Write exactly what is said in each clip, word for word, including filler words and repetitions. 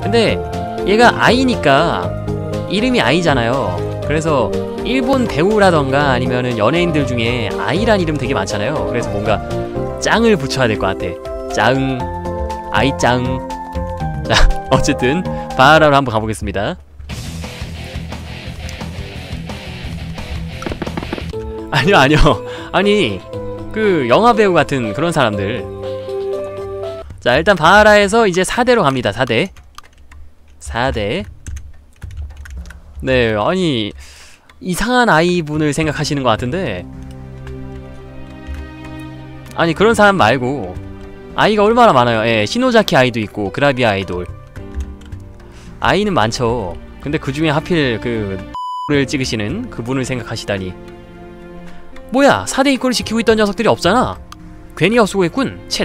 근데 얘가 아이니까 이름이 아이잖아요. 그래서 일본 배우라던가 아니면은 연예인들 중에 아이란 이름 되게 많잖아요. 그래서 뭔가 짱을 붙여야 될 것 같아. 짱, 아이짱. 자, 어쨌든 바하라로 한번 가보겠습니다. 아니요 아니요 아니 그 영화배우 같은 그런 사람들. 자, 일단 바하라에서 이제 사 대로 갑니다. 사 대 사 대. 네, 아니 이상한 아이분을 생각하시는 것 같은데, 아니 그런 사람 말고 아이가 얼마나 많아요. 예, 시노자키 아이도 있고 그라비아 아이돌 아이는 많죠. 근데 그 중에 하필 그 를 찍으시는 그분을 생각하시다니. 뭐야, 사 대 이권을 지키고 있던 녀석들이 없잖아. 괜히 헛수고했군. 챗.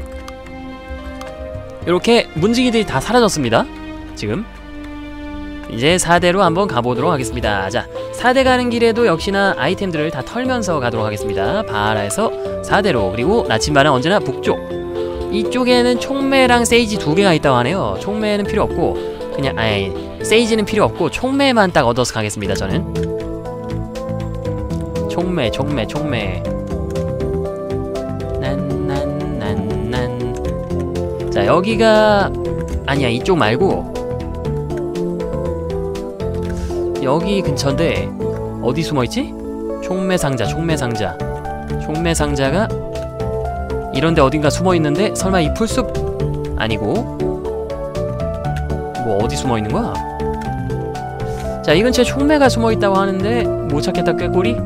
이렇게 문지기들이 다 사라졌습니다. 지금 이제 사 대로 한번 가보도록 하겠습니다. 자, 사 대 가는 길에도 역시나 아이템들을 다 털면서 가도록 하겠습니다. 바하라에서 사 대로. 그리고 나침반은 언제나 북쪽. 이쪽에는 총매랑 세이지 두 개가 있다고 하네요. 총매는 필요 없고 그냥 아이 세이지는 필요 없고 총매만 딱 얻어서 가겠습니다. 저는 총매 총매 총매. 난난난난. 자, 여기가 아니야, 이쪽 말고 여기 근처인데 어디 숨어있지? 총매상자 총매상자 총매상자가 이런데 어딘가 숨어있는데 설마 이 풀숲 아니고 뭐 어디 숨어있는 거야? 자, 이 근처에 총매가 숨어있다고 하는데 못 찾겠다. 꾀꼬리?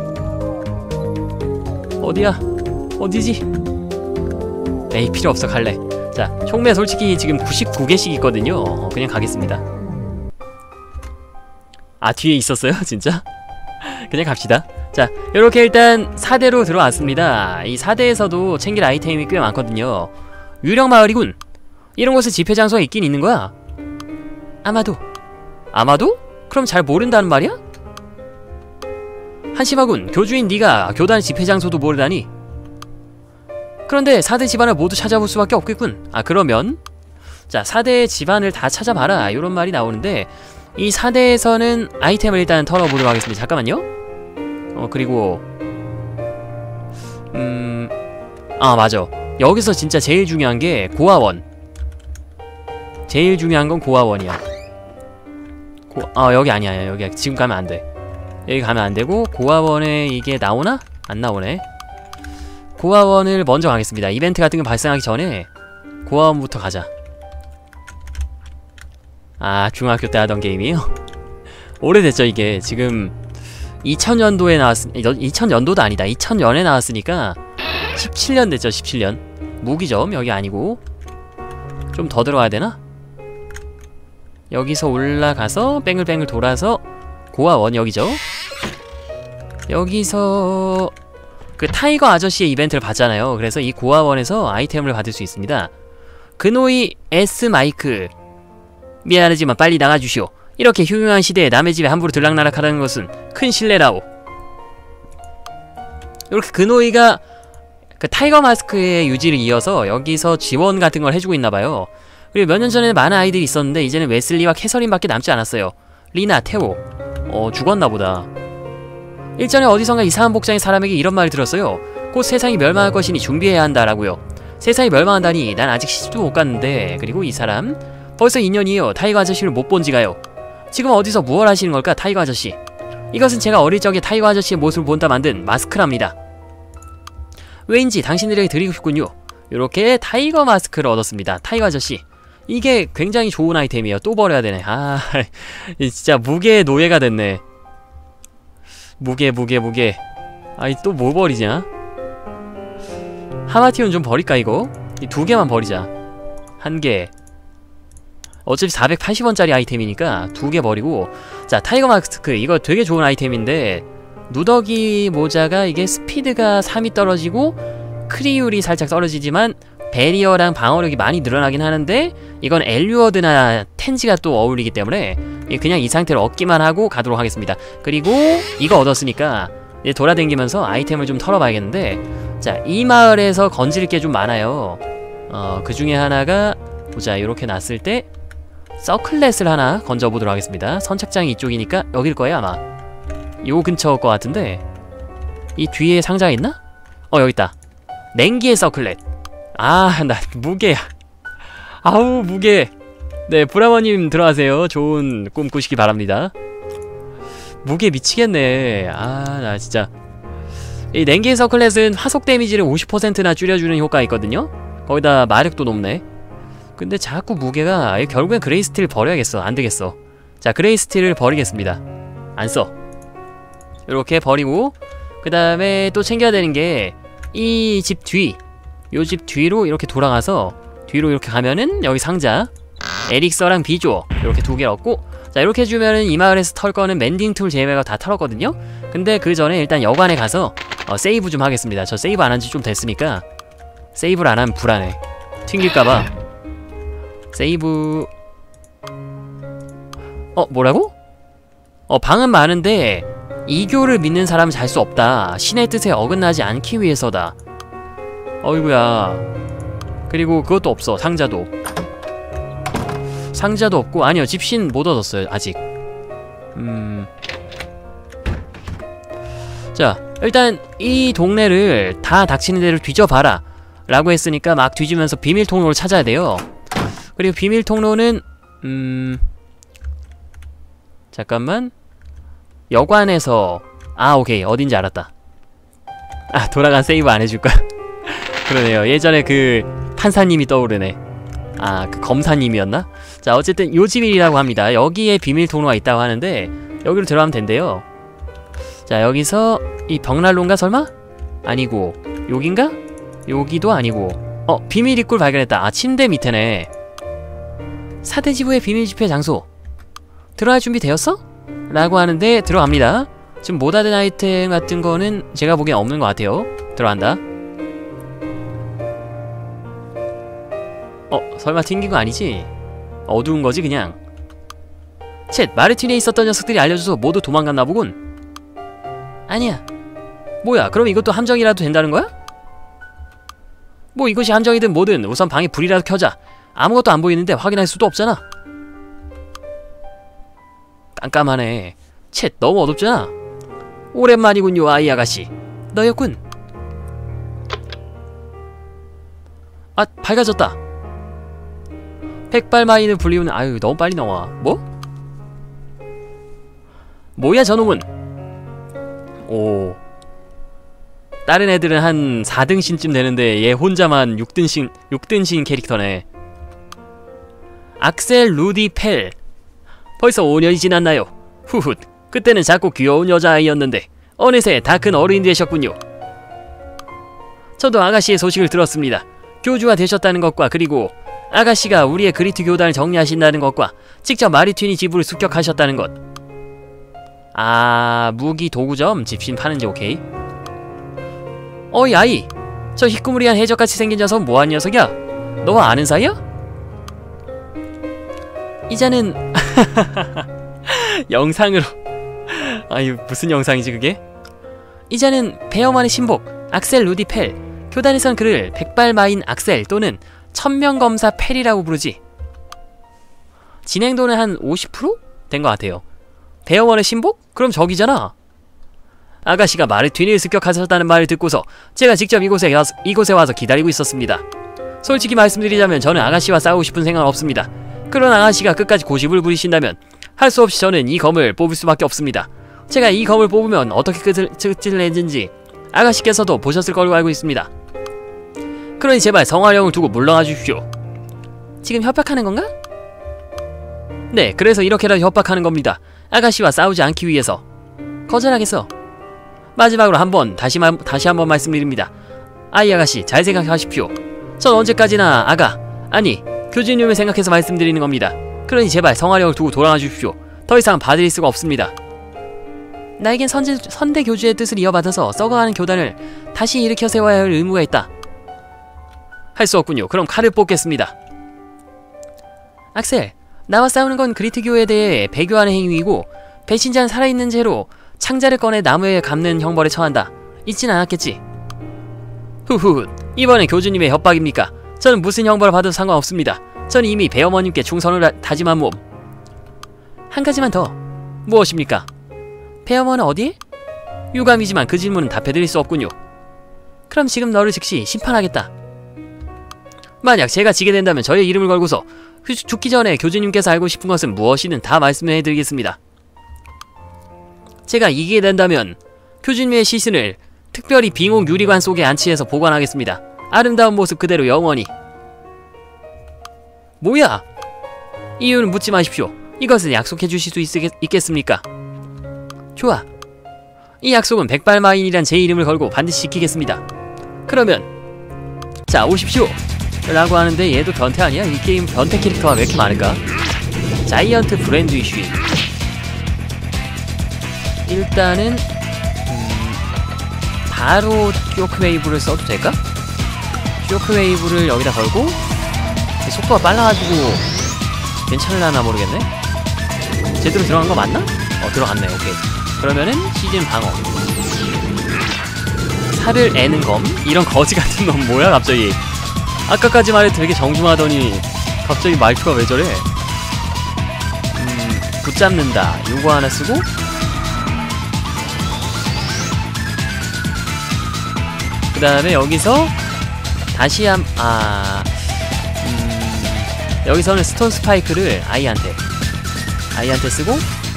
어디야? 어디지? 에이, 필요 없어, 갈래. 자, 총매 솔직히 지금 구십구 개씩 있거든요. 어, 그냥 가겠습니다. 아, 뒤에 있었어요? 진짜? 그냥 갑시다. 자, 요렇게 일단 사 대로 들어왔습니다. 이 사 대에서도 챙길 아이템이 꽤 많거든요. 유령마을이군. 이런 곳에 집회장소가 있긴 있는 거야. 아마도. 아마도? 그럼 잘 모른다는 말이야? 한심하군. 교주인 네가 교단 집회장소도 모르다니. 그런데 사 대 집안을 모두 찾아볼 수밖에 없겠군. 아, 그러면 자, 사 대의 집안을 다 찾아봐라, 이런 말이 나오는데, 이 사 대에서는 아이템을 일단 털어보도록 하겠습니다. 잠깐만요. 어, 그리고 음... 아, 맞아. 여기서 진짜 제일 중요한 게 고아원. 제일 중요한 건 고아원이야. 고... 아, 여기 아니야. 여기 지금 가면 안 돼. 여기 가면 안 되고, 고아원에 이게 나오나? 안 나오네. 고아원을 먼저 가겠습니다. 이벤트 같은 거 발생하기 전에 고아원부터 가자. 아, 중학교 때 하던 게임이에요? 오래됐죠, 이게. 지금 이천 년도에 나왔... 이천 년도도 아니다. 이천 년에 나왔으니까 십칠 년 됐죠, 십칠 년. 무기점, 여기 아니고. 좀 더 들어가야 되나? 여기서 올라가서 뺑글뺑글 돌아서 고아원, 여기죠. 여기서 그 타이거 아저씨의 이벤트를 봤잖아요. 그래서 이 고아원에서 아이템을 받을 수 있습니다. 그노이 S 마이크. 미안하지만 빨리 나가주시오. 이렇게 흉흉한 시대에 남의 집에 함부로 들락날락하다는 것은 큰 실례라오. 이렇게 그노이가 그 타이거 마스크의 유지를 이어서 여기서 지원 같은 걸 해주고 있나봐요. 그리고 몇 년 전에는 많은 아이들이 있었는데 이제는 웨슬리와 캐서린밖에 남지 않았어요. 리나, 테오. 어, 죽었나보다. 일전에 어디선가 이상한 복장의 사람에게 이런 말을 들었어요. 곧 세상이 멸망할 것이니 준비해야 한다라고요. 세상이 멸망한다니 난 아직 시집도 못 갔는데. 그리고 이 사람 벌써 이 년이에요. 타이거 아저씨를 못 본 지가요. 지금 어디서 무얼 하시는 걸까, 타이거 아저씨? 이것은 제가 어릴 적에 타이거 아저씨의 모습을 본다 만든 마스크랍니다. 왜인지 당신들에게 드리고 싶군요. 요렇게 타이거 마스크를 얻었습니다. 타이거 아저씨. 이게 굉장히 좋은 아이템이에요. 또 버려야 되네. 아, 진짜 무게의 노예가 됐네. 무게 무게 무게. 아이, 또 뭐 버리냐? 하마티온 좀 버릴까, 이거? 이 두 개만 버리자. 한 개. 어차피 사백팔십 원짜리 아이템이니까 두 개 버리고. 자, 타이거 마스크. 이거 되게 좋은 아이템인데 누더기 모자가 이게 스피드가 삼이 떨어지고 크리율이 살짝 떨어지지만 베리어랑 방어력이 많이 늘어나긴 하는데, 이건 엘류어드나 텐지가 또 어울리기 때문에 그냥 이 상태로 얻기만 하고 가도록 하겠습니다. 그리고 이거 얻었으니까 이제 돌아다니면서 아이템을 좀 털어봐야겠는데, 자, 이 마을에서 건질 게 좀 많아요. 어, 그 중에 하나가 보자, 요렇게 놨을 때 서클렛을 하나 건져보도록 하겠습니다. 선착장이 이쪽이니까 여길 거예요 아마. 요 근처일 것 같은데 이 뒤에 상자가 있나? 어 여깄다. 냉기의 서클렛. 아 나 무게야. 아우 무게. 네 브라머님 들어가세요. 좋은 꿈 꾸시기 바랍니다. 무게 미치겠네. 아 나 진짜. 이 냉기의 서클렛은 화속 데미지를 오십 퍼센트나 줄여주는 효과가 있거든요. 거기다 마력도 높네. 근데 자꾸 무게가 결국엔 그레이스틸 버려야겠어. 안되겠어. 자 그레이스틸을 버리겠습니다. 안써. 요렇게 버리고 그 다음에 또 챙겨야 되는게 이 집 뒤, 요 집 뒤로 이렇게 돌아가서 뒤로 이렇게 가면은 여기 상자 에릭서랑 비조 이렇게 두 개를 얻고, 자 이렇게 해주면은 이 마을에서 털 거는 멘딩 툴 제외가 다 털었거든요. 근데 그 전에 일단 여관에 가서 어, 세이브 좀 하겠습니다. 저 세이브 안 한 지 좀 됐으니까 세이브를 안 하면 불안해. 튕길까봐. 세이브. 어 뭐라고? 어 방은 많은데 이교를 믿는 사람은 잘 수 없다. 신의 뜻에 어긋나지 않기 위해서다. 어이구야. 그리고 그것도 없어. 상자도 상자도 없고. 아니요 집신 못 얻었어요 아직. 음... 자 일단 이 동네를 다 닥치는 데를 뒤져봐라 라고 했으니까 막 뒤지면서 비밀 통로를 찾아야 돼요. 그리고 비밀 통로는 음... 잠깐만. 여관에서 아 오케이 어딘지 알았다. 아 돌아간 세이브 안 해줄까? 그러네요. 예전에 그 판사님이 떠오르네. 아 그 검사님이었나? 자 어쨌든 요 집이라고 합니다. 여기에 비밀 통로가 있다고 하는데 여기로 들어가면 된대요. 자 여기서 이 벽난로인가 설마? 아니고 여긴가? 여기도 아니고. 어 비밀 입구를 발견했다. 아 침대 밑에네. 사대지부의 비밀 집회 장소 들어갈 준비 되었어? 라고 하는데 들어갑니다. 지금 못 받은 아이템 같은 거는 제가 보기엔 없는 것 같아요. 들어간다. 어 설마 튕긴 거 아니지? 어두운 거지 그냥. 쳇 마르틴에 있었던 녀석들이 알려줘서 모두 도망갔나 보군. 아니야. 뭐야 그럼 이것도 함정이라도 된다는 거야? 뭐 이것이 함정이든 뭐든 우선 방에 불이라도 켜자. 아무것도 안 보이는데 확인할 수도 없잖아. 깜깜하네. 쳇 너무 어둡잖아. 오랜만이군요 아이 아가씨. 너였군. 아 밝아졌다. 백발마인을 불리우는. 아유 너무 빨리 나와. 뭐? 뭐야 저놈은. 오 다른 애들은 한 사 등신쯤 되는데 얘 혼자만 육 등신 육 등신 캐릭터네. 악셀 루디 펠. 벌써 오 년이 지났나요? 후훗 그때는 작고 귀여운 여자아이였는데 어느새 다 큰 어른이 되셨군요. 저도 아가씨의 소식을 들었습니다. 교주가 되셨다는 것과 그리고 아가씨가 우리의 그리트 교단을 정리하신다는 것과 직접 마리튠이 지부를 습격하셨다는 것. 아 무기 도구점 집신 파는지 오케이. 어이 아이 저 희꾸무리한 해적같이 생긴 녀석 뭐하는 녀석이야? 너와 아는 사이야? 이자는 영상으로. 아유 무슨 영상이지 그게? 이자는 베어만의 신복 악셀 루디 펠. 교단에선 그를 백발마인 악셀 또는 천명검사 펠이라고 부르지. 진행도는 한 오십 퍼센트? 된 것 같아요. 베어원의 신복? 그럼 저기잖아. 아가씨가 마르튠을 습격하셨다는 말을 듣고서 제가 직접 이곳에 와서, 이곳에 와서 기다리고 있었습니다. 솔직히 말씀드리자면 저는 아가씨와 싸우고 싶은 생각은 없습니다. 그런 아가씨가 끝까지 고집을 부리신다면 할 수 없이 저는 이 검을 뽑을 수밖에 없습니다. 제가 이 검을 뽑으면 어떻게 끝을, 끝을 내는지 아가씨께서도 보셨을 걸로 알고 있습니다. 그러니 제발 성화령을 두고 물러나 주십시오. 지금 협박하는 건가? 네, 그래서 이렇게라도 협박하는 겁니다. 아가씨와 싸우지 않기 위해서. 거절하겠어. 마지막으로 한번 다시, 다시 한번 말씀드립니다. 아이 아가씨 잘 생각하십시오. 전 언제까지나 아가 아니 교주님을 생각해서 말씀드리는 겁니다. 그러니 제발 성화령을 두고 돌아가 주십시오. 더 이상 봐드릴 수가 없습니다. 나에겐 선제, 선대 교주의 뜻을 이어받아서 썩어가는 교단을 다시 일으켜 세워야 할 의무가 있다. 할 수 없군요. 그럼 칼을 뽑겠습니다. 악셀, 나와 싸우는 건 그리트교에 대해 배교하는 행위이고 배신자는 살아있는 채로 창자를 꺼내 나무에 감는 형벌에 처한다. 잊진 않았겠지? 후후, 이번엔 교주님의 협박입니까? 저는 무슨 형벌을 받아도 상관없습니다. 전 이미 배어머님께 충성을 하- 다짐한 몸. 한 가지만 더. 무엇입니까? 배어머는 어디? 유감이지만 그 질문은 답해드릴 수 없군요. 그럼 지금 너를 즉시 심판하겠다. 만약 제가 지게 된다면 저의 이름을 걸고서 휴- 죽기 전에 교주님께서 알고 싶은 것은 무엇이든 다 말씀해드리겠습니다. 제가 이기게 된다면 교주님의 시신을 특별히 빙옥 유리관 속에 안치해서 보관하겠습니다. 아름다운 모습 그대로 영원히. 뭐야? 이유는 묻지 마십시오. 이것을 약속해 주실 수 있, 있겠습니까? 좋아. 이 약속은 백발마인이란 제 이름을 걸고 반드시 지키겠습니다. 그러면 자 오십시오 라고 하는데 얘도 변태 아니야? 이 게임 변태 캐릭터가 왜 이렇게 많을까? 자이언트 브랜드 이슈. 일단은 음, 바로 쇼크웨이브를 써도 될까? 쇼크웨이브를 여기다 걸고 속도가 빨라가지고 괜찮을라나 모르겠네? 제대로 들어간 거 맞나? 어 들어갔네. 오케이. 그러면은 시즌 방어, 살을 애는 검? 이런 거지 같은 놈 뭐야 갑자기? 아까까지 말해 되게 정중하더니 갑자기 말투가 왜 저래? 음... 붙잡는다 요거 하나 쓰고 그 다음에 여기서 다시 한... 아... 음... 여기서는 스톤 스파이크를 아이한테 아이한테 쓰고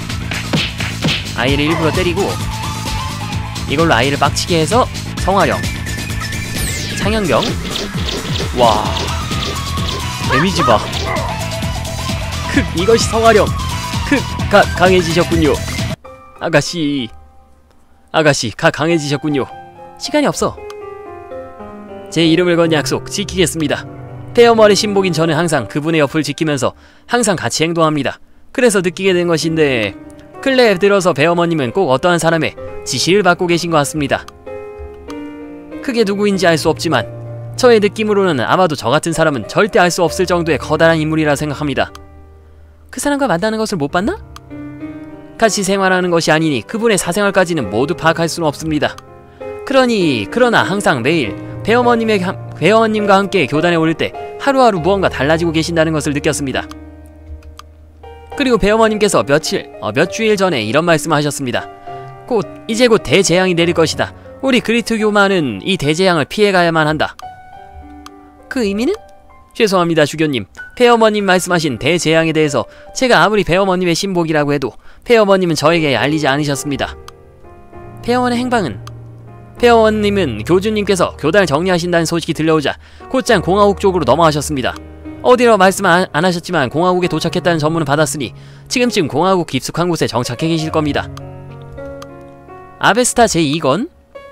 아이를 일부러 때리고 이걸로 아이를 빡치게 해서 성화령 창현경. 와 데미지 봐. 크 이것이 성화령. 크 가 강해지셨군요. 아가씨 아가씨 가 강해지셨군요. 시간이 없어. 제 이름을 건 약속 지키겠습니다. 페어머의 신복인 저는 항상 그분의 옆을 지키면서 항상 같이 행동합니다. 그래서 느끼게 된 것인데 근래에 들어서 배어머님은 꼭 어떠한 사람의 지시를 받고 계신 것 같습니다. 그게 누구인지 알 수 없지만 저의 느낌으로는 아마도 저 같은 사람은 절대 알 수 없을 정도의 커다란 인물이라 생각합니다. 그 사람과 만나는 것을 못 봤나? 같이 생활하는 것이 아니니 그분의 사생활까지는 모두 파악할 수는 없습니다. 그러니 그러나 항상 매일 배어머님의 배어머님과 함께 교단에 오를 때 하루하루 무언가 달라지고 계신다는 것을 느꼈습니다. 그리고 배어머님께서 며칠, 어, 몇 주일 전에 이런 말씀을 하셨습니다. 곧, 이제 곧 대재앙이 내릴 것이다. 우리 그리트교만은 이 대재앙을 피해가야만 한다. 그 의미는? 죄송합니다, 주교님. 배어머님 말씀하신 대재앙에 대해서 제가 아무리 배어머님의 신복이라고 해도 배어머님은 저에게 알리지 않으셨습니다. 배어머님의 행방은? 배어머님은 교주님께서 교단을 정리하신다는 소식이 들려오자 곧장 공화국 쪽으로 넘어가셨습니다. 어디로 말씀 안, 안 하셨지만 공화국에 도착했다는 전문을 받았으니 지금쯤 공화국 깊숙한 곳에 정착해 계실 겁니다. 아베스타 제이 권?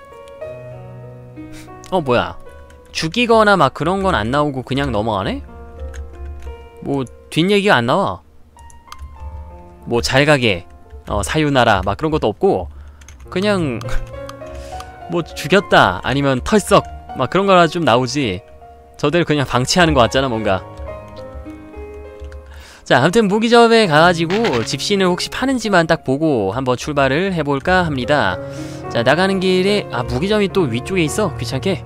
어 뭐야 죽이거나 막 그런 건 안 나오고 그냥 넘어가네? 뭐 뒷얘기가 안 나와. 뭐 잘가게 어 사유나라 막 그런 것도 없고 그냥 뭐 죽였다 아니면 털썩 막 그런 거라 좀 나오지. 저들 그냥 방치하는 거 같잖아 뭔가. 자 아무튼 무기점에 가가지고 집신을 혹시 파는지만 딱 보고 한번 출발을 해볼까 합니다. 자 나가는 길에 아 무기점이 또 위쪽에 있어. 귀찮게.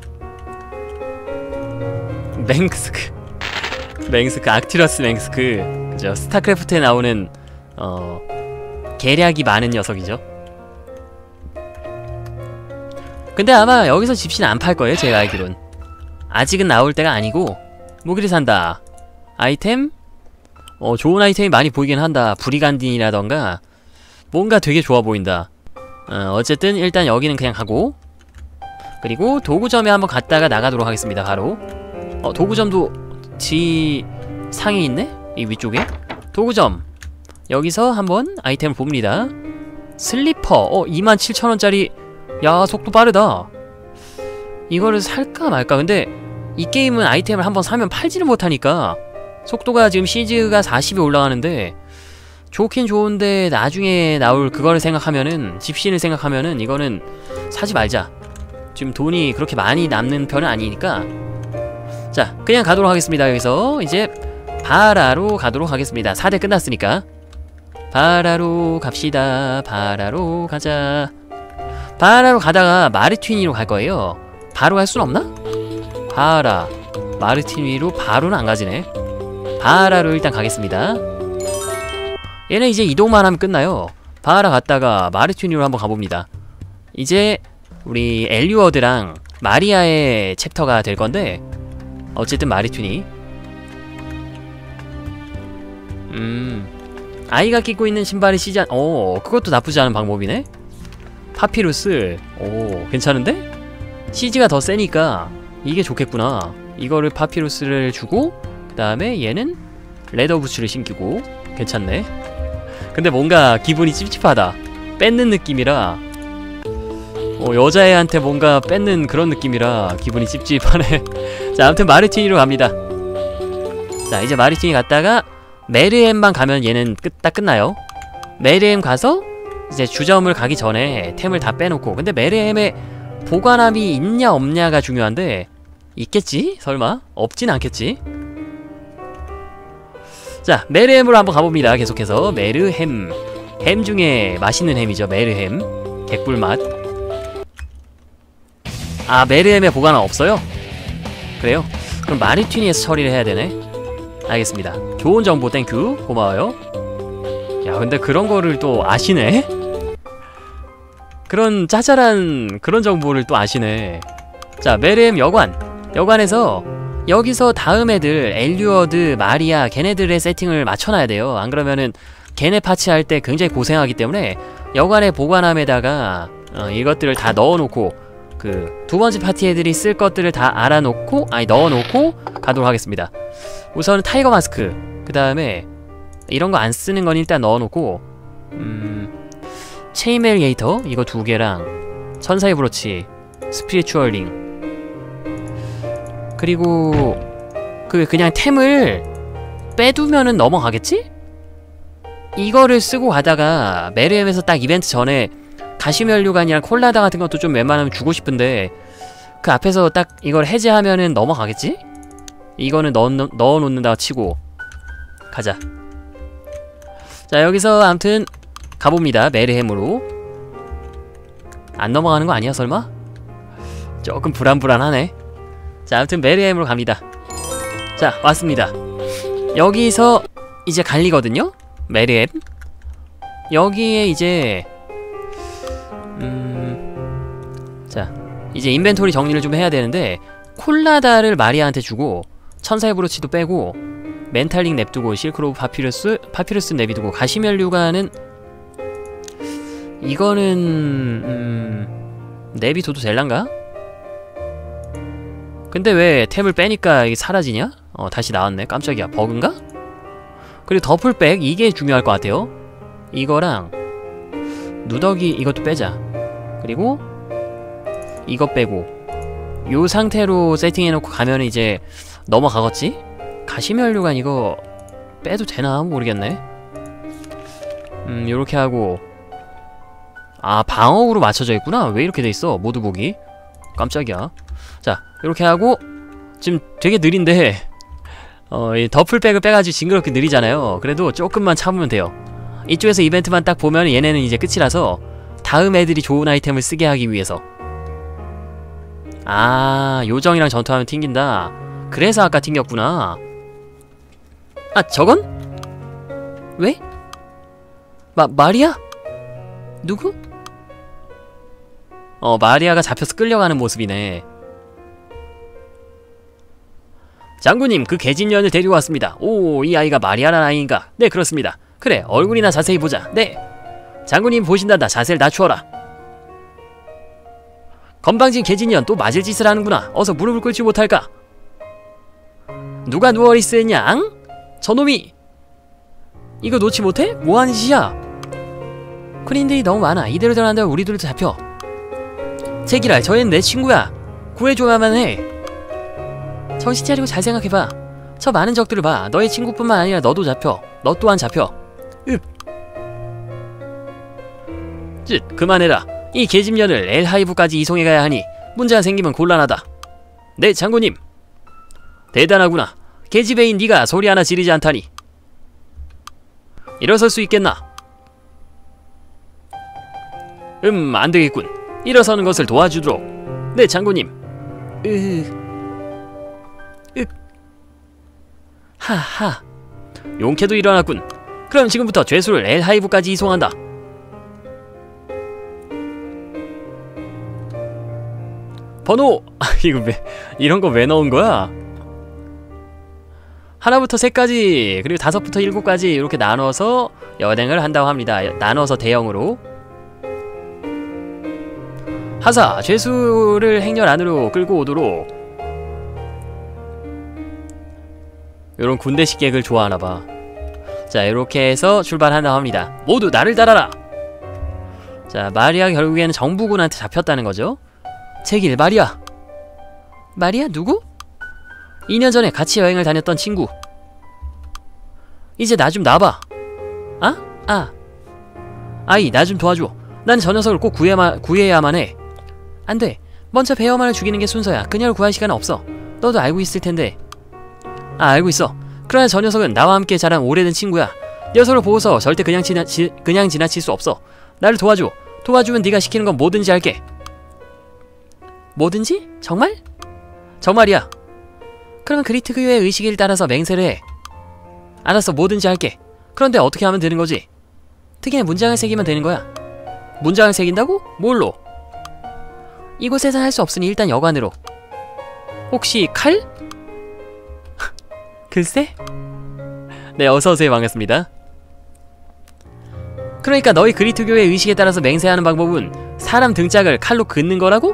맹스크 맹스크 악티러스 맹스크 그죠. 스타크래프트에 나오는 어 계략이 많은 녀석이죠. 근데 아마 여기서 집신 안 팔거예요 제가 알기론. 아직은 나올 때가 아니고. 무기를 산다. 아이템? 어 좋은 아이템이 많이 보이긴 한다. 브리간딘이라던가 뭔가 되게 좋아 보인다. 어, 어쨌든 일단 여기는 그냥 가고 그리고 도구점에 한번 갔다가 나가도록 하겠습니다. 바로 어 도구점도 지 상에 있네? 이 위쪽에 도구점 여기서 한번 아이템을 봅니다. 슬리퍼 어 이만 칠천 원짜리. 야 속도 빠르다. 이거를 살까 말까. 근데 이 게임은 아이템을 한번 사면 팔지를 못하니까 속도가 지금 시즈가 사십에 올라가는데 좋긴 좋은데 나중에 나올 그거를 생각하면은 집신을 생각하면은 이거는 사지 말자. 지금 돈이 그렇게 많이 남는 편은 아니니까. 자 그냥 가도록 하겠습니다. 여기서 이제 바라로 가도록 하겠습니다. 사 대 끝났으니까 바라로 갑시다. 바라로 가자. 바라로 가다가 마르티니로 갈 거예요. 바로 갈 순 없나? 바라 마르티니로 바로는 안 가지네. 바하라로 일단 가겠습니다. 얘는 이제 이동만 하면 끝나요. 바하라 갔다가 마르튜니로 한번 가봅니다. 이제 우리 엘리워드랑 마리아의 챕터가 될 건데, 어쨌든 마르튜니. 음 아이가 끼고 있는 신발이 시지 않... 오, 그것도 나쁘지 않은 방법이네. 파피루스. 오, 괜찮은데? 시지가 더 세니까 이게 좋겠구나. 이거를 파피루스를 주고, 그 다음에 얘는 레더 부츠를 신기고. 괜찮네. 근데 뭔가 기분이 찝찝하다. 뺏는 느낌이라, 어, 여자애한테 뭔가 뺏는 그런 느낌이라 기분이 찝찝하네. 자, 아무튼 마르티니로 갑니다. 자, 이제 마르티니 갔다가 메르엠만 가면 얘는 끝, 딱 끝나요. 메르엠 가서 이제 주점을 가기 전에 템을 다 빼놓고. 근데 메르엠에 보관함이 있냐 없냐가 중요한데, 있겠지? 설마? 없진 않겠지? 자, 메르햄으로 한번 가봅니다. 계속해서 메르햄. 햄 중에 맛있는 햄이죠. 메르햄. 개꿀맛. 아, 메르햄에 보관함 없어요? 그래요? 그럼 마르튜니에서 처리를 해야 되네. 알겠습니다. 좋은 정보 땡큐. 고마워요. 야, 근데 그런 거를 또 아시네? 그런 짜잘한 그런 정보를 또 아시네. 자, 메르햄 여관. 여관에서 여기서 다음 애들 엘리워드, 마리아 걔네들의 세팅을 맞춰놔야 돼요. 안 그러면은 걔네 파츠할 때 굉장히 고생하기 때문에 여관의 보관함에다가 어, 이것들을 다 넣어놓고, 그 두 번째 파티 애들이 쓸 것들을 다 알아놓고, 아니 넣어놓고 가도록 하겠습니다. 우선 타이거 마스크, 그 다음에 이런 거 안 쓰는 건 일단 넣어놓고, 음... 체인메일 게이터 이거 두 개랑 천사의 브로치, 스피리추얼 링, 그리고 그 그냥 템을 빼두면은 넘어가겠지? 이거를 쓰고 가다가 메르엠에서 딱 이벤트 전에 가시면류관이랑 콜라다 같은 것도 좀 웬만하면 주고 싶은데, 그 앞에서 딱 이걸 해제하면은 넘어가겠지? 이거는 넣어, 넣어놓는다 치고 가자. 자, 여기서 아무튼 가봅니다. 메르햄으로. 안 넘어가는 거 아니야 설마? 조금 불안불안하네. 자, 아무튼 메르햄으로 갑니다. 자, 왔습니다. 여기서 이제 갈리거든요? 메르햄. 여기에 이제 음... 자, 이제 인벤토리 정리를 좀 해야 되는데, 콜라다를 마리아한테 주고 천사의 브로치도 빼고 멘탈링 냅두고 실크로브 파피루스 파피루스 내비두고 가시멜류가는 이거는 음... 내비둬도 될란가? 근데 왜 템을 빼니까 이게 사라지냐? 어, 다시 나왔네. 깜짝이야. 버그인가? 그리고 더플백, 이게 중요할 것 같아요. 이거랑 누더기 이것도 빼자. 그리고 이거 빼고 요 상태로 세팅해놓고 가면 이제 넘어가겠지? 가시면류관 이거 빼도 되나? 모르겠네. 음, 요렇게 하고. 아, 방어구로 맞춰져 있구나. 왜 이렇게 돼있어 모드복이. 깜짝이야. 자, 요렇게 하고. 지금 되게 느린데 어, 이 더플백을 빼가지고 징그럽게 느리잖아요. 그래도 조금만 참으면 돼요. 이쪽에서 이벤트만 딱 보면 얘네는 이제 끝이라서 다음 애들이 좋은 아이템을 쓰게 하기 위해서. 아, 요정이랑 전투하면 튕긴다. 그래서 아까 튕겼구나. 아, 저건? 왜? 마, 마리아? 누구? 어, 마리아가 잡혀서 끌려가는 모습이네. 장군님, 그 개진년을 데리고 왔습니다. 오, 이 아이가 마리아라는 아이인가? 네, 그렇습니다. 그래, 얼굴이나 자세히 보자. 네. 장군님 보신단다. 자세를 낮추어라. 건방진 개진년 또 맞을 짓을 하는구나. 어서 무릎을 꿇지 못할까? 누가 누워리스 했냐? 앙? 저놈이! 이거 놓지 못해? 뭐하는 짓이야? 크린들이 너무 많아. 이대로 들어간다면 우리들도 잡혀. 제기랄, 저 애는 내 친구야. 구해줘야만 해. 정신 차리고 잘 생각해봐. 저 많은 적들을 봐. 너의 친구뿐만 아니라 너도 잡혀. 너 또한 잡혀. 윽. 쯧, 그만해라. 이 계집년을 엘하이브까지 이송해가야 하니 문제가 생기면 곤란하다. 네, 장군님. 대단하구나. 계집애인 네가 소리 하나 지르지 않다니. 일어설 수 있겠나? 음, 안되겠군. 일어서는 것을 도와주도록. 네, 장군님. 으... 윽. 하하. 용케도 일어났군. 그럼 지금부터 죄수를 엘하이브까지 이송한다. 번호! 이거 왜 이런 거 왜 넣은 거야? 하나부터 세까지 그리고 다섯부터 일곱까지 이렇게 나눠서 여행을 한다고 합니다. 나눠서 대형으로. 하사, 죄수를 행렬 안으로 끌고 오도록. 요런 군대식 계획을 좋아하나봐. 자, 이렇게 해서 출발한다고 합니다. 모두 나를 따라라! 자, 마리아가 결국에는 정부군한테 잡혔다는 거죠. 제길, 마리아. 마리아 누구? 이 년 전에 같이 여행을 다녔던 친구. 이제 나 좀 놔봐. 아? 아. 아이, 나 좀 도와줘. 난 저 녀석을 꼭 구해야만, 구해야만 해. 안 돼. 먼저 베어만을 죽이는 게 순서야. 그녀를 구할 시간은 없어. 너도 알고 있을 텐데. 아, 알고 있어. 그러나 저 녀석은 나와 함께 자란 오래된 친구야. 녀석을 보고서 절대 그냥 지나, 지, 그냥 지나칠 수 없어. 나를 도와줘. 도와주면 네가 시키는 건 뭐든지 할게. 뭐든지? 정말? 정말이야. 그러면 그리트교의 의식을 따라서 맹세를 해. 알았어, 뭐든지 할게. 그런데 어떻게 하면 되는 거지? 특이한 문장을 새기면 되는 거야. 문장을 새긴다고? 뭘로? 이곳에선 할 수 없으니 일단 여관으로. 혹시 칼? 글쎄? 네, 어서오세요. 반갑습니다. 그러니까 너희 그리트교의 의식에 따라서 맹세하는 방법은 사람 등짝을 칼로 긋는 거라고?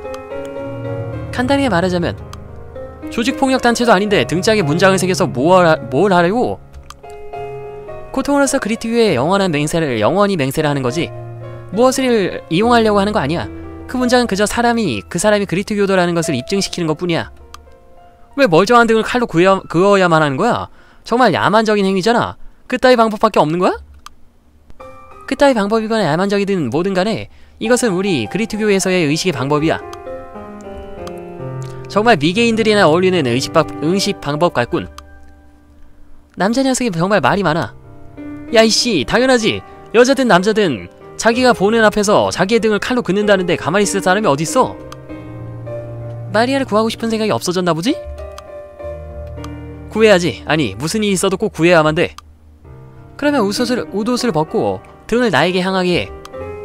간단히 말하자면 조직폭력단체도 아닌데 등짝에 문장을 새겨서 뭘, 뭘 하려고? 고통으로서 그리트교의 영원한 맹세를 영원히 맹세를 하는 거지. 무엇을 이용하려고 하는 거 아니야. 그 문장은 그저 사람이 그 사람이 그리트교도라는 것을 입증시키는 것뿐이야. 왜 멀쩡한 등을 칼로 그어, 그어야만 하는 거야? 정말 야만적인 행위잖아. 그따위 방법밖에 없는 거야? 그따위 방법이거나 야만적이든 뭐든 간에 이것은 우리 그리트교에서의 의식의 방법이야. 정말 미개인들이나 어울리는 의식, 의식 방법 같군. 남자 녀석이 정말 말이 많아. 야 이씨, 당연하지. 여자든 남자든 자기가 보는 앞에서 자기의 등을 칼로 긋는다는데 가만히 있을 사람이 어딨어? 마리아를 구하고 싶은 생각이 없어졌나 보지? 구해야지. 아니, 무슨 일이 있어도 꼭 구해야만 돼. 그러면 옷을, 옷옷을 벗고 등을 나에게 향하게 해.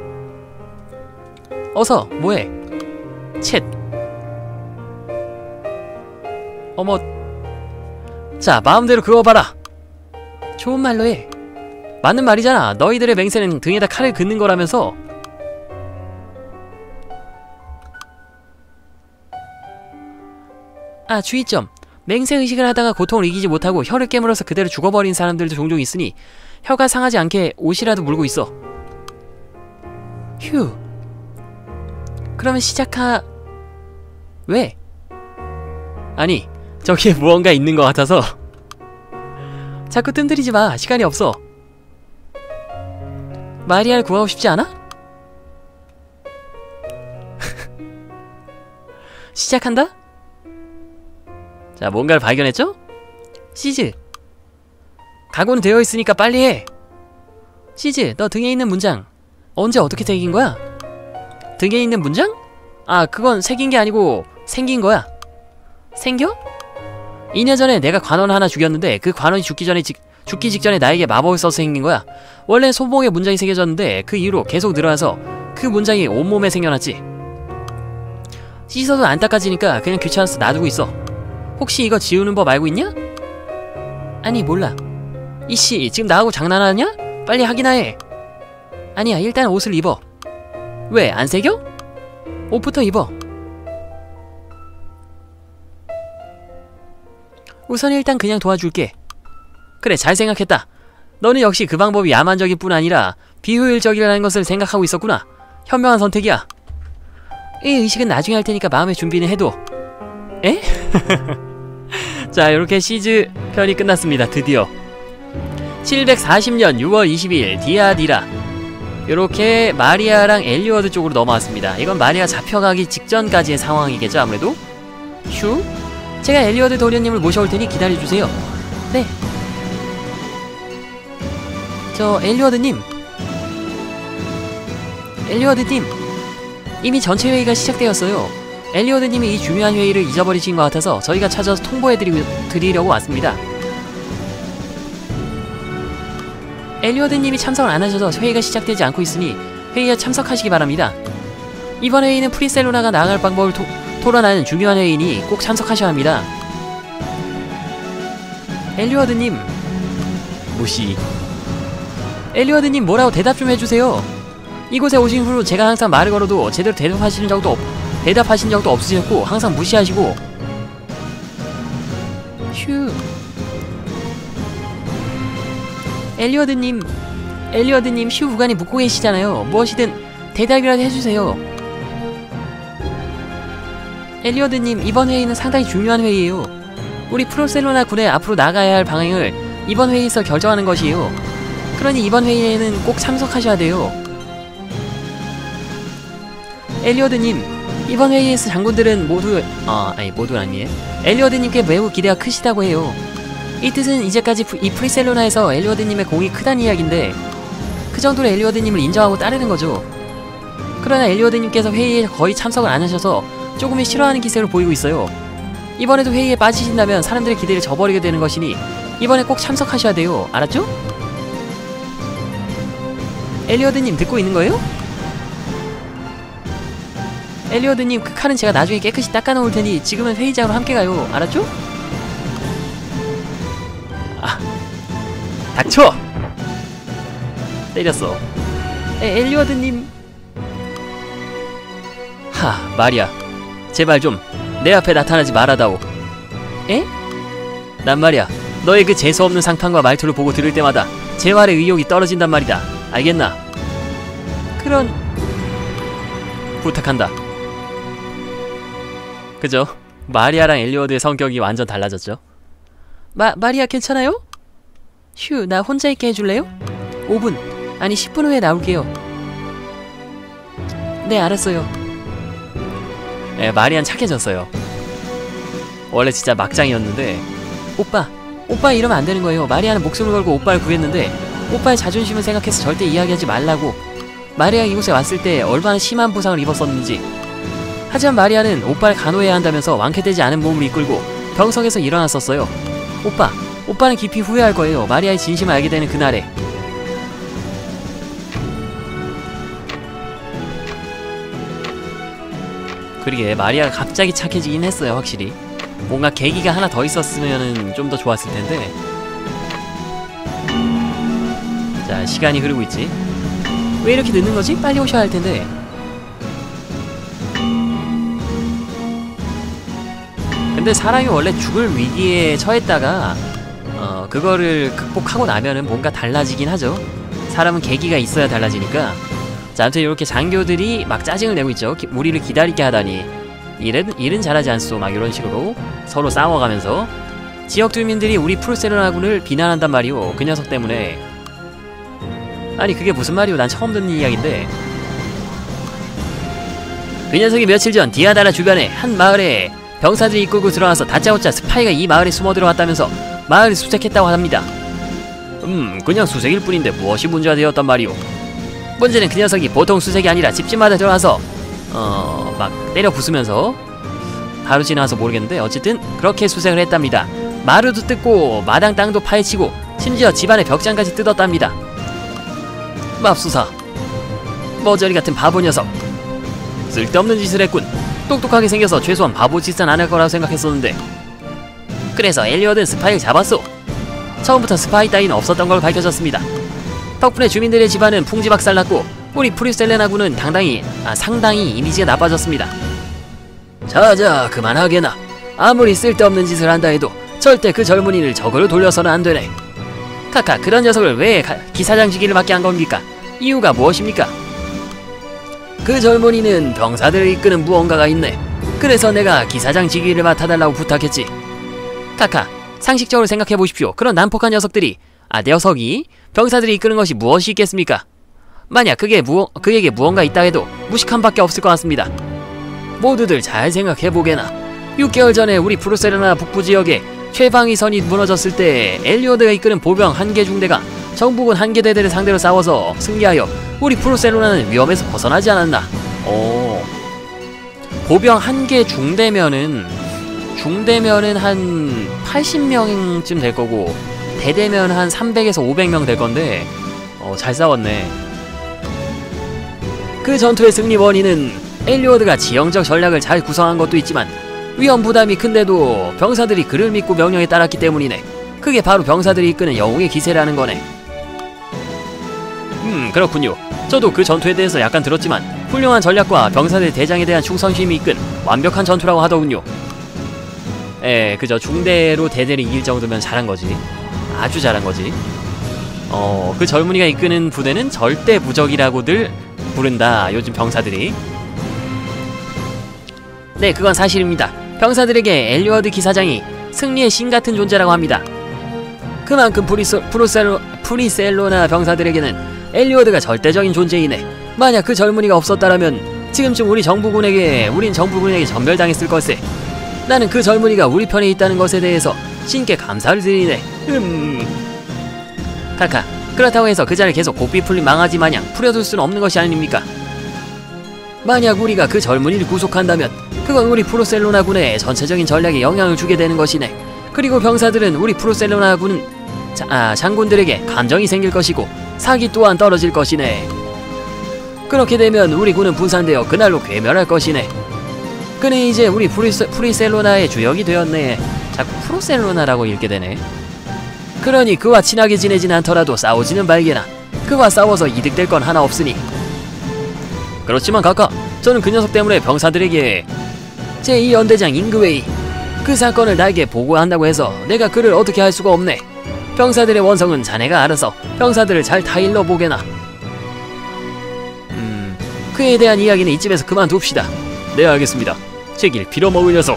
어서, 뭐해? 쳇. 어머. 자, 마음대로 그어봐라. 좋은 말로 해. 맞는 말이잖아. 너희들의 맹세는 등에다 칼을 긋는 거라면서. 아, 주의점. 맹세의식을 하다가 고통을 이기지 못하고 혀를 깨물어서 그대로 죽어버린 사람들도 종종 있으니 혀가 상하지 않게 옷이라도 물고 있어. 휴. 그러면 시작하... 왜? 아니, 저기에 무언가 있는 것 같아서. 자꾸 뜸들이지 마. 시간이 없어. 마리아를 구하고 싶지 않아? 시작한다? 자, 뭔가를 발견했죠? 시즈. 각오는 되어 있으니까 빨리 해. 시즈, 너 등에 있는 문장 언제 어떻게 새긴 거야? 등에 있는 문장? 아, 그건 새긴 게 아니고 생긴 거야. 생겨? 이 년 전에 내가 관원 하나 죽였는데 그 관원이 죽기 전에 직, 죽기 직전에 나에게 마법을 써서 생긴 거야. 원래 손목에 문장이 새겨졌는데 그 이후로 계속 늘어나서 그 문장이 온몸에 생겨났지. 씻어도 안 닦아지니까 그냥 귀찮아서 놔두고 있어. 혹시 이거 지우는 법 알고 있냐? 아니, 몰라. 이씨, 지금 나하고 장난하냐? 빨리 하기나 해. 아니야, 일단 옷을 입어. 왜, 안 새겨? 옷부터 입어. 우선 일단 그냥 도와줄게. 그래, 잘 생각했다. 너는 역시 그 방법이 야만적일 뿐 아니라 비효율적이라는 것을 생각하고 있었구나. 현명한 선택이야. 이 의식은 나중에 할 테니까 마음의 준비는 해둬. 에? 자, 이렇게 시즈 편이 끝났습니다. 드디어 칠백사십 년 유월 이십일 디아디라. 요렇게 마리아랑 엘리어드 쪽으로 넘어왔습니다. 이건 마리아 잡혀가기 직전까지의 상황이겠죠, 아무래도. 휴? 제가 엘리어드 도련님을 모셔올 테니 기다려주세요. 네. 저 엘리어드님. 엘리어드님, 이미 전체 회의가 시작되었어요. 엘리어드님이 이 중요한 회의를 잊어버리신 것 같아서 저희가 찾아서 통보해드리려고 왔습니다. 엘리어드님이 참석을 안 하셔서 회의가 시작되지 않고 있으니 회의에 참석하시기 바랍니다. 이번 회의는 프리셀로나가 나아갈 방법을 토, 토론하는 중요한 회의니 꼭 참석하셔야 합니다. 엘리어드님. 무시. 엘리어드님 뭐라고 대답 좀 해주세요. 이곳에 오신 후로 제가 항상 말을 걸어도 제대로 대답하시는 적도 없, 대답하신 적도 없으셨고 항상 무시하시고. 휴. 엘리어드님, 엘리어드님 휴 구간이 묻고 계시잖아요. 무엇이든 대답이라도 해주세요. 엘리어드님, 이번 회의는 상당히 중요한 회의예요. 우리 프로셀로나 군의 앞으로 나가야 할 방향을 이번 회의에서 결정하는 것이에요. 그러니 이번 회의에는 꼭 참석하셔야 돼요. 엘리어드님, 이번 회의에서 장군들은 모두 어, 아니 모두 아니에요. 엘리어드님께 매우 기대가 크시다고 해요. 이 뜻은 이제까지 이 프리셀로나에서 엘리어드님의 공이 크다는 이야기인데 그 정도로 엘리어드님을 인정하고 따르는 거죠. 그러나 엘리어드님께서 회의에 거의 참석을 안 하셔서 조금은 싫어하는 기색을 보이고 있어요. 이번에도 회의에 빠지신다면 사람들의 기대를 저버리게 되는 것이니 이번에 꼭 참석하셔야 돼요. 알았죠? 엘리어드님 듣고 있는 거예요? 엘리어드님, 그 칼은 제가 나중에 깨끗이 닦아놓을 테니 지금은 회의장으로 함께 가요. 알았죠? 아, 닥쳐! 때렸어. 에, 엘리어드님. 하, 말이야. 제발 좀 내 앞에 나타나지 말아다오. 에? 난 말이야, 너의 그 재수없는 상판과 말투를 보고 들을 때마다 제 말의 의욕이 떨어진단 말이다. 알겠나? 그런... 부탁한다. 그죠? 마리아랑 엘리어드의 성격이 완전 달라졌죠? 마, 마리아 괜찮아요? 휴, 나 혼자 있게 해줄래요? 오 분, 아니 십 분 후에 나올게요. 네, 알았어요. 예, 마리안 착해졌어요. 원래 진짜 막장이었는데 오빠, 오빠 이러면 안 되는 거예요. 마리아는 목숨을 걸고 오빠를 구했는데 오빠의 자존심을 생각해서 절대 이야기하지 말라고. 마리아가 이곳에 왔을 때 얼마나 심한 부상을 입었었는지. 하지만 마리아는 오빠를 간호해야 한다면서 완쾌되지 않은 몸을 이끌고 병석에서 일어났었어요. 오빠, 오빠는 깊이 후회할 거예요. 마리아의 진심을 알게 되는 그날에. 그러게 마리아가 갑자기 착해지긴 했어요. 확실히 뭔가 계기가 하나 더 있었으면 좀 더 좋았을 텐데. 자, 시간이 흐르고 있지. 왜 이렇게 늦는 거지? 빨리 오셔야 할 텐데. 근데 사람이 원래 죽을 위기에 처했다가 어 그거를 극복하고 나면은 뭔가 달라지긴 하죠. 사람은 계기가 있어야 달라지니까. 자, 아무튼 이렇게 장교들이 막 짜증을 내고 있죠. 기, 우리를 기다리게 하다니 일은, 일은 잘하지 않소. 막 이런 식으로 서로 싸워가면서 지역 주민들이 우리 프로셀로나군을 비난한단 말이오. 그 녀석 때문에. 아니 그게 무슨 말이오. 난 처음 듣는 이야기인데. 그 녀석이 며칠 전 디아다라 주변에 한 마을에 병사들이 이끌고 들어와서 다짜고짜 스파이가 이 마을에 숨어 들어왔다면서 마을을 수색했다고 합니다. 음, 그냥 수색일 뿐인데 무엇이 문제가 되었단 말이오. 문제는 그 녀석이 보통 수색이 아니라 집집마다 들어가서 어... 막 때려 부수면서 바로 지나가서 모르겠는데 어쨌든 그렇게 수색을 했답니다. 마루도 뜯고 마당 땅도 파헤치고 심지어 집안의 벽장까지 뜯었답니다. 맙소사, 머저리 같은 바보 녀석. 쓸데없는 짓을 했군. 똑똑하게 생겨서 최소한 바보 짓은 안 할 거라고 생각했었는데. 그래서 엘리어드는 스파이를 잡았소. 처음부터 스파이 따위는 없었던 걸 밝혀졌습니다. 덕분에 주민들의 집안은 풍지박살났고 우리 프리셀레나군은 당당히, 아 상당히 이미지가 나빠졌습니다. 자자, 그만하게나. 아무리 쓸데없는 짓을 한다 해도 절대 그 젊은이를 적으로 돌려서는 안 되네. 카카, 그런 녀석을 왜 가, 기사장직위를 맡게 한 겁니까? 이유가 무엇입니까? 그 젊은이는 병사들을 이끄는 무언가가 있네. 그래서 내가 기사장 직위를 맡아달라고 부탁했지. 카카, 상식적으로 생각해 보십시오. 그런 난폭한 녀석들이, 아 녀석이 병사들이 이끄는 것이 무엇이 있겠습니까? 만약 그게 무어, 그에게 무언가 있다 해도 무식함밖에 없을 것 같습니다. 모두들 잘 생각해 보게나. 육 개월 전에 우리 프로셀로나 북부 지역에 최방위선이 무너졌을 때 엘리오드가 이끄는 보병 한 개 중대가 정부군 한 개 대대를 상대로 싸워서 승리하여 우리 프로셀로나는 위험에서 벗어나지 않았나. 오, 보병 한 개 중대면은 중대면은 한 팔십 명쯤 될 거고 대대면 한 삼백에서 오백 명 될 건데 어, 잘 싸웠네. 그 전투의 승리 원인은 엘리오드가 지형적 전략을 잘 구성한 것도 있지만 위험 부담이 큰데도 병사들이 그를 믿고 명령에 따랐기 때문이네. 그게 바로 병사들이 이끄는 영웅의 기세라는 거네. 음, 그렇군요. 저도 그 전투에 대해서 약간 들었지만 훌륭한 전략과 병사들 대장에 대한 충성심이 이끈 완벽한 전투라고 하더군요. 에, 그저 중대로 대대를 이길 정도면 잘한 거지. 아주 잘한 거지. 어, 그 젊은이가 이끄는 부대는 절대 무적이라고들 부른다, 요즘 병사들이. 네, 그건 사실입니다. 병사들에게 엘리오드 기사장이 승리의 신 같은 존재라고 합니다. 그만큼 프리소, 프로셀로, 프리셀로나 병사들에게는 엘리오드가 절대적인 존재이네. 만약 그 젊은이가 없었다라면 지금쯤 우리 정부군에게 우린 정부군에게 전멸당했을 걸세. 나는 그 젊은이가 우리 편에 있다는 것에 대해서 신께 감사를 드리네. 음. 카카, 그렇다고 해서 그 자를 계속 고삐 풀린 망아지 마냥 풀어둘 수는 없는 것이 아닙니까? 만약 우리가 그 젊은이를 구속한다면 그건 우리 프로셀로나 군의 전체적인 전략에 영향을 주게 되는 것이네. 그리고 병사들은 우리 프로셀로나 군은 자, 아, 장군들에게 감정이 생길 것이고 사기 또한 떨어질 것이네. 그렇게 되면 우리 군은 분산되어 그날로 괴멸할 것이네. 그는 이제 우리 프리세, 프리셀로나의 주역이 되었네. 자꾸 프로셀로나라고 읽게 되네. 그러니 그와 친하게 지내진 않더라도 싸우지는 말게나. 그와 싸워서 이득될 건 하나 없으니. 그렇지만 카카, 저는 그 녀석 때문에 병사들에게 제이 연대장 잉그웨이 그 사건을 나에게 보고한다고 해서 내가 그를 어떻게 할 수가 없네. 병사들의 원성은 자네가 알아서 병사들을 잘 타일러 보게나. 음, 그에 대한 이야기는 이쯤에서 그만둡시다. 네, 알겠습니다. 제길 빌어먹을 녀석.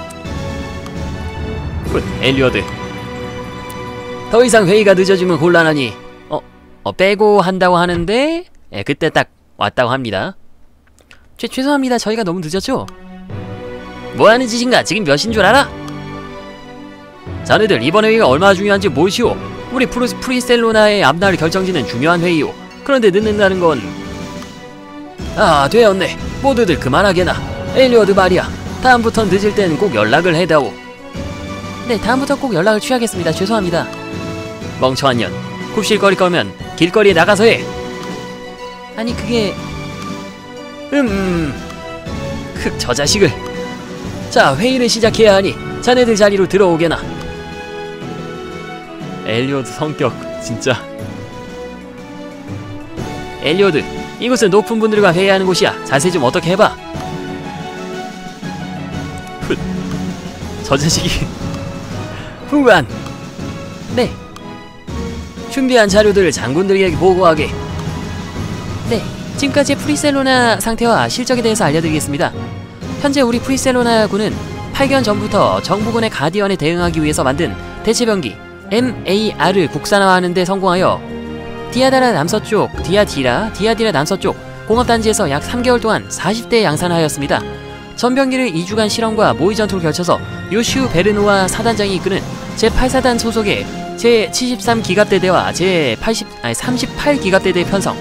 훗, 엘리오드. 더 이상 회의가 늦어지면 곤란하니 어, 어 빼고 한다고 하는데 예, 그때 딱 왔다고 합니다. 죄, 죄송합니다. 저희가 너무 늦었죠? 뭐하는 짓인가? 지금 몇인 줄 알아? 자네들 이번 회의가 얼마나 중요한지 모르시오. 우리 프로, 프리셀로나의 앞날을 결정짓는 중요한 회의오. 그런데 늦는다는 건... 아, 되었네. 모두들 그만하게나. 엘리오드 말이야. 다음부턴 늦을 땐 꼭 연락을 해다오. 네, 다음부터 꼭 연락을 취하겠습니다. 죄송합니다. 멍청한 년. 굽실거릴 거면 길거리에 나가서 해. 아니 그게... 음... 흑, 저 자식을. 자, 회의를 시작해야 하니 자네들 자리로 들어오게나. 엘리오드 성격 진짜. 엘리오드, 이곳은 높은 분들과 회의하는 곳이야. 자세 좀 어떻게 해봐. 훗, 저 자식이. 후관. 네. 준비한 자료들을 장군들에게 보고하게. 네, 지금까지의 프리셀로나 상태와 실적에 대해서 알려드리겠습니다. 현재 우리 프리셀로나 군은 팔 개월 전부터 정부군의 가디언에 대응하기 위해서 만든 대체병기 엠에이알을 국산화하는 데 성공하여 디아다라 남서쪽, 디아디라, 디아디라 남서쪽 공업단지에서 약 삼 개월 동안 사십 대 양산하였습니다. 전병기를 이 주간 실험과 모의 전투를 걸쳐서 요슈 베르노와 사단장이 이끄는 제팔 사단 소속의 제칠십삼 기갑대대와 제팔십, 아니 삼십팔 기갑대대 편성,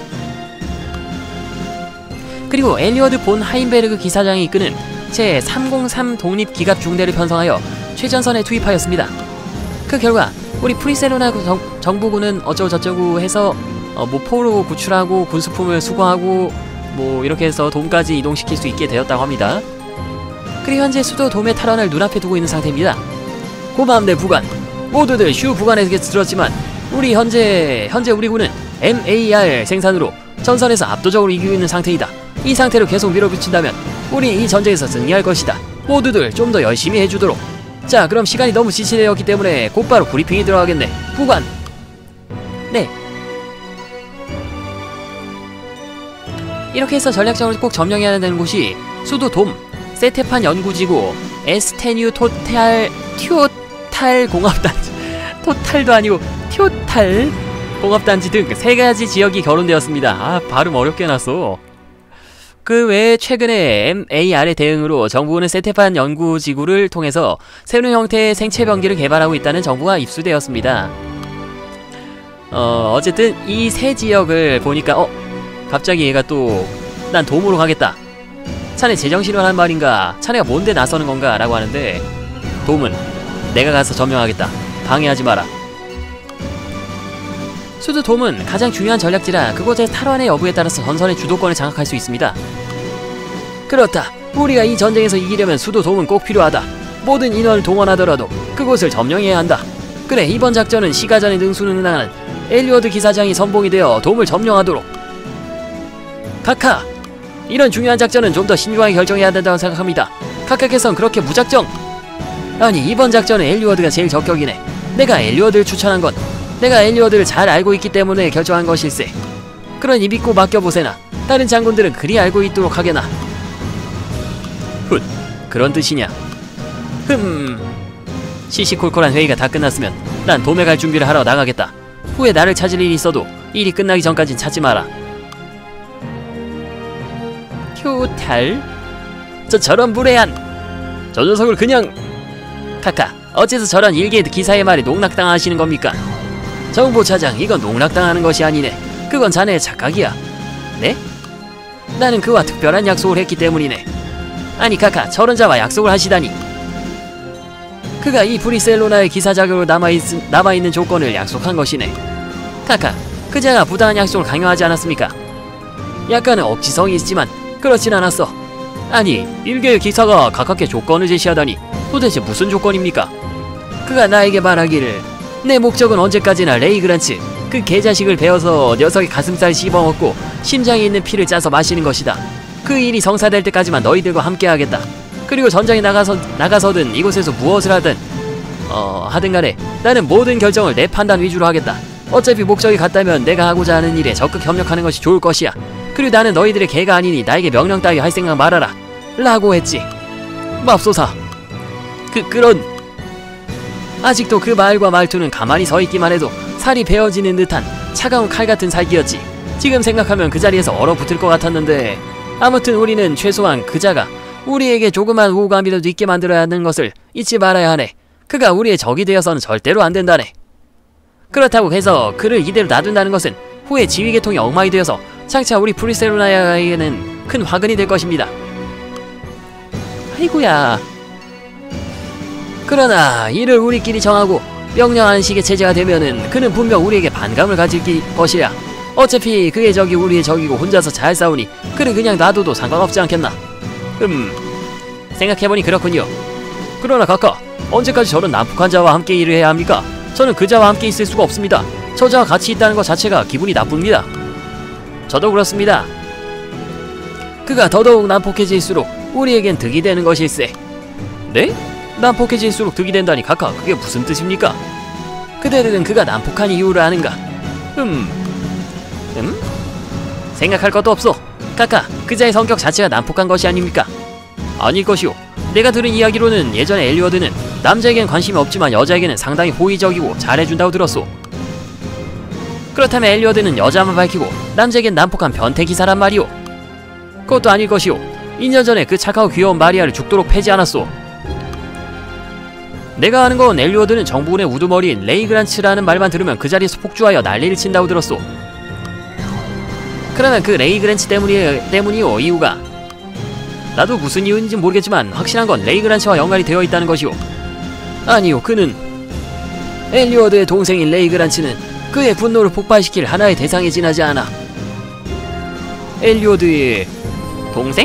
그리고 엘리오드 본 하인베르그 기사장이 이끄는 제삼공삼 독립기갑중대를 편성하여 최전선에 투입하였습니다. 그 결과 우리 프리셀로나 정, 정부군은 어쩌고저쩌고 해서 어, 뭐 포로 구출하고 군수품을 수거하고 뭐 이렇게 해서 돔까지 이동시킬 수 있게 되었다고 합니다. 그리고 현재 수도 돔의 탈환을 눈앞에 두고 있는 상태입니다. 고맙네 부관. 모두들 슈 부관에게 들었지만 우리 현재 현재 우리 군은 엠에이알 생산으로 전선에서 압도적으로 이기고 있는 상태이다. 이 상태로 계속 밀어붙인다면 우리 이 전쟁에서 승리할 것이다. 모두들 좀 더 열심히 해주도록. 자, 그럼 시간이 너무 지체되었기 때문에 곧바로 브리핑이 들어가겠네. 부관. 네. 이렇게 해서 전략적으로 꼭 점령해야 되는 곳이 수도 돔, 세테판 연구지구, 에스테뉴 토탈 튜탈 공업단지, 토탈도 아니고 튜탈 공업단지 등 세 가지 지역이 결혼되었습니다. 아, 발음 어렵게 해놨어. 그 외에 최근에 엠에이알의 대응으로 정부는 세테판 연구지구를 통해서 새로운 형태의 생체병기를 개발하고 있다는 정보가 입수되었습니다. 어, 어쨌든 이 세 지역을 보니까 어? 갑자기 얘가 또 난 돔으로 가겠다. 자네 제정신을 한 말인가? 자네가 뭔데 나서는 건가? 라고 하는데 돔은 내가 가서 점령하겠다. 방해하지 마라. 수도돔은 가장 중요한 전략지라 그곳의 탈환의 여부에 따라서 전선의 주도권을 장악할 수 있습니다. 그렇다. 우리가 이 전쟁에서 이기려면 수도돔은 꼭 필요하다. 모든 인원을 동원하더라도 그곳을 점령해야 한다. 그래, 이번 작전은 시가전에 능수능란한 엘리워드 기사장이 선봉이 되어 돔을 점령하도록. 카카! 이런 중요한 작전은 좀 더 신중하게 결정해야 된다고 생각합니다. 카카께서는 그렇게 무작정... 아니, 이번 작전은 엘리워드가 제일 적격이네. 내가 엘리워드를 추천한 건 내가 엘리워드를 잘 알고 있기 때문에 결정한 것일세. 그러니 믿고 맡겨보세나. 다른 장군들은 그리 알고 있도록 하게나. 훗, 그런 뜻이냐. 흠... 시시콜콜한 회의가 다 끝났으면 난 돔에 갈 준비를 하러 나가겠다. 후에 나를 찾을 일이 있어도 일이 끝나기 전까진 찾지 마라. 효탈? 저 저런 무례한... 저 녀석을 그냥... 카카, 어째서 저런 일개 기사의 말에 농락당하시는 겁니까? 정보차장, 이건 농락당하는 것이 아니네. 그건 자네의 착각이야. 네? 나는 그와 특별한 약속을 했기 때문이네. 아니 카카, 저런 자와 약속을 하시다니. 그가 이 브리셀로나의 기사 자격으로 남아있, 남아있는 조건을 약속한 것이네. 카카, 그 자가 부당한 약속을 강요하지 않았습니까? 약간은 억지성이 있지만 그렇진 않았어. 아니, 일개의 기사가 가깝게 조건을 제시하다니 도대체 무슨 조건입니까? 그가 나에게 말하기를 내 목적은 언제까지나 레이그란츠, 그 개자식을 베어서 녀석의 가슴살 씹어먹고 심장에 있는 피를 짜서 마시는 것이다. 그 일이 성사될 때까지만 너희들과 함께하겠다. 그리고 전장에 나가서, 나가서든 이곳에서 무엇을 하든 어... 하든 간에 나는 모든 결정을 내 판단 위주로 하겠다. 어차피 목적이 같다면 내가 하고자 하는 일에 적극 협력하는 것이 좋을 것이야. 그리고 나는 너희들의 개가 아니니 나에게 명령 따위 할 생각 말아라 라고 했지. 맙소사. 그... 그런... 아직도 그 말과 말투는 가만히 서있기만 해도 살이 베어지는 듯한 차가운 칼같은 살기였지. 지금 생각하면 그 자리에서 얼어붙을 것 같았는데, 아무튼 우리는 최소한 그자가 우리에게 조그만 우호감이라도 있게 만들어야 하는 것을 잊지 말아야 하네. 그가 우리의 적이 되어서는 절대로 안 된다네. 그렇다고 해서 그를 이대로 놔둔다는 것은 후에 지휘계통이 엉망이 되어서 장차 우리 브리셀로나에게는 큰 화근이 될 것입니다. 아이고야. 그러나 이를 우리끼리 정하고 명령하는 식의 체제가 되면은 그는 분명 우리에게 반감을 가질 것이야. 어차피 그의 적이 우리의 적이고 혼자서 잘 싸우니 그를 그냥 놔둬도 상관없지 않겠나. 음... 생각해보니 그렇군요. 그러나 카카, 언제까지 저런 난폭한 자와 함께 일을 해야 합니까? 저는 그 자와 함께 있을 수가 없습니다. 저 자와 같이 있다는 것 자체가 기분이 나쁩니다. 저도 그렇습니다. 그가 더더욱 난폭해질수록 우리에겐 득이 되는 것일세. 네? 난폭해질수록 득이 된다니 카카, 그게 무슨 뜻입니까? 그대들은 그가 난폭한 이유를 아는가? 음... 음? 생각할 것도 없어. 카카, 그자의 성격 자체가 난폭한 것이 아닙니까? 아닐 것이오. 내가 들은 이야기로는 예전에 엘리워드는 남자에겐 관심이 없지만 여자에게는 상당히 호의적이고 잘해준다고 들었소. 그렇다면 엘리워드는 여자만 밝히고 남자에겐 난폭한 변태기사란 말이오. 그것도 아닐 것이오. 이 년 전에 그 착하고 귀여운 마리아를 죽도록 패지 않았소. 내가 아는 건 엘리워드는 정부군의 우두머리인 레이그란츠라는 말만 들으면 그 자리에서 폭주하여 난리를 친다고 들었소. 그러면 그 레이그란츠 때문이, 때문이오. 이유가 나도 무슨 이유인지 모르겠지만 확실한 건 레이그란츠와 연관이 되어 있다는 것이오. 아니요, 그는 엘리워드의 동생인 레이그란츠는 그의 분노를 폭발시킬 하나의 대상에 지나지 않아. 엘리워드의 동생?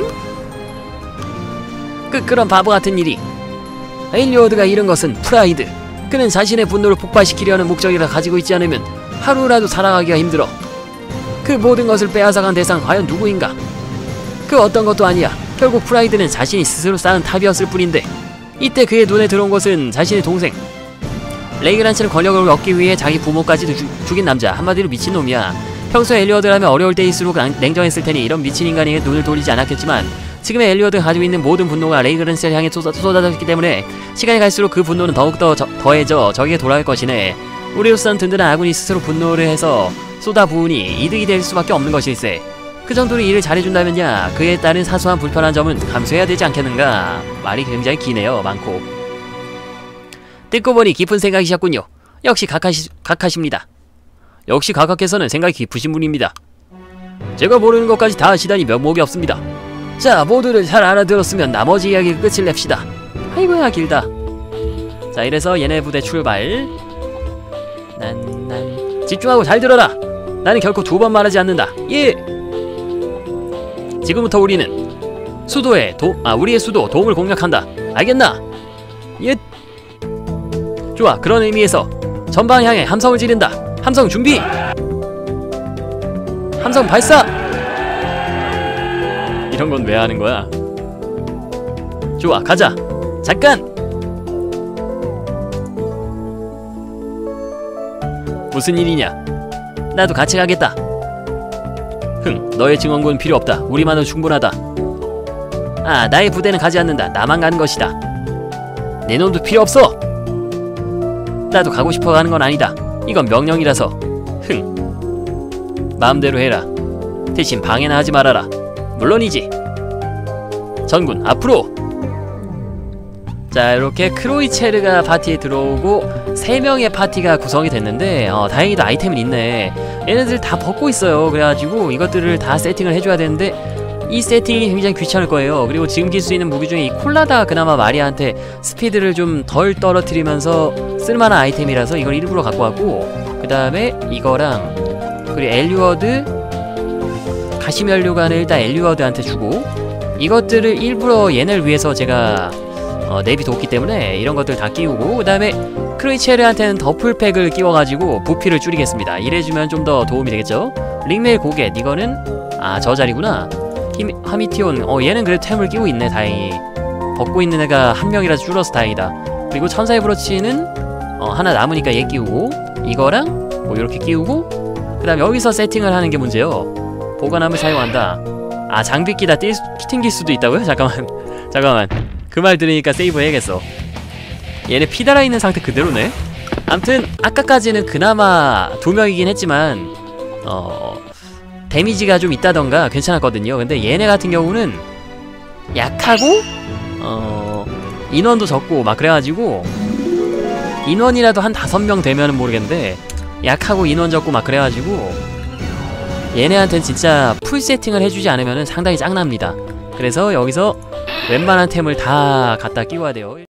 그, 그런 바보같은 일이. 엘리워드가 잃은 것은 프라이드. 그는 자신의 분노를 폭발시키려는 목적이라 가지고 있지 않으면 하루라도 살아가기가 힘들어. 그 모든 것을 빼앗아간 대상 과연 누구인가? 그 어떤 것도 아니야. 결국 프라이드는 자신이 스스로 쌓은 탑이었을 뿐인데, 이때 그의 눈에 들어온 것은 자신의 동생 레이그란츠는 권력을 얻기 위해 자기 부모까지 주, 죽인 남자, 한마디로 미친놈이야. 평소에 엘리워드라면 어려울 때일수록 냉정했을 테니 이런 미친 인간에게 눈을 돌리지 않았겠지만 지금의 엘리워드가 가지고 있는 모든 분노가 레이그란츠를 향해 쏟아, 쏟아졌기 때문에 시간이 갈수록 그 분노는 더욱더 저, 더해져 적에게 돌아갈 것이네. 우리로서는 든든한 아군이 스스로 분노를 해서 쏟아부으니 이득이 될 수밖에 없는 것일세. 그 정도로 일을 잘해준다면야 그에 따른 사소한 불편한 점은 감수해야 되지 않겠는가. 말이 굉장히 기네요. 많고. 듣고 보니 깊은 생각이셨군요. 역시 각하시, 각하십니다. 역시 각하께서는 생각이 깊으신 분입니다. 제가 모르는 것까지 다 아시다니 면목이 없습니다. 자, 모두를 잘 알아들었으면 나머지 이야기 끝을 냅시다. 아이고야 길다. 자, 이래서 얘네 부대 출발. 난 난 집중하고 잘 들어라. 나는 결코 두 번 말하지 않는다. 예. 지금부터 우리는 수도에 도, 아 우리의 수도 도움을 공략한다. 알겠나? 예. 좋아. 그런 의미에서 전방 향해 함성을 지른다. 함성 준비. 함성 발사. 이런 건 왜 하는 거야? 좋아. 가자. 잠깐. 무슨 일이냐? 나도 같이 가겠다. 흥, 너의 증원군은 필요 없다. 우리만으로 충분하다. 아, 나의 부대는 가지 않는다. 나만 가는 것이다. 내 놈도 필요 없어. 나도 가고 싶어 가는 건 아니다. 이건 명령이라서. 흥, 마음대로 해라. 대신 방해나 하지 말아라. 물론이지. 전군 앞으로. 자, 이렇게 크로이체르가 파티에 들어오고 세 명의 파티가 구성이 됐는데 어, 다행히도 아이템은 있네. 얘네들 다 벗고 있어요. 그래가지고 이것들을 다 세팅을 해줘야 되는데 이 세팅이 굉장히 귀찮을 거예요. 그리고 지금 낄 수 있는 무기 중에 이 콜라다가 그나마 마리아한테 스피드를 좀 덜 떨어뜨리면서 쓸만한 아이템이라서 이걸 일부러 갖고 왔고, 그 다음에 이거랑 그리고 엘리워드 가시면류관을 일단 엘리워드한테 주고, 이것들을 일부러 얘네를 위해서 제가 어, 내비뒀기 때문에 이런 것들 다 끼우고, 그 다음에 크로이체르한테는 더플팩을 끼워가지고 부피를 줄이겠습니다. 이래주면 좀 더 도움이 되겠죠. 링메일 고겟, 이거는 아 저 자리구나. 히미, 하미티온, 어 얘는 그래도 템을 끼고 있네. 다행히 벗고 있는 애가 한 명이라서 줄어서 다행이다. 그리고 천사의 브로치는 어 하나 남으니까 얘 끼우고, 이거랑 뭐 이렇게 끼우고, 그 다음 여기서 세팅을 하는 게 문제요. 보관함을 사용한다. 아 장비 끼다 뛸, 튕길 수도 있다고요? 잠깐만 잠깐만 그 말 들으니까 세이브 해야겠어. 얘네 피 달아있는 상태 그대로네. 암튼 아까까지는 그나마 두 명이긴 했지만 어 데미지가 좀 있다던가 괜찮았거든요. 근데 얘네 같은 경우는 약하고 어 인원도 적고 막 그래가지고, 인원이라도 한 다섯 명 되면은 모르겠는데 약하고 인원 적고 막 그래가지고 얘네한텐 진짜 풀 세팅을 해주지 않으면은 상당히 짱납니다. 그래서 여기서 웬만한 템을 다 갖다 끼워야 돼요.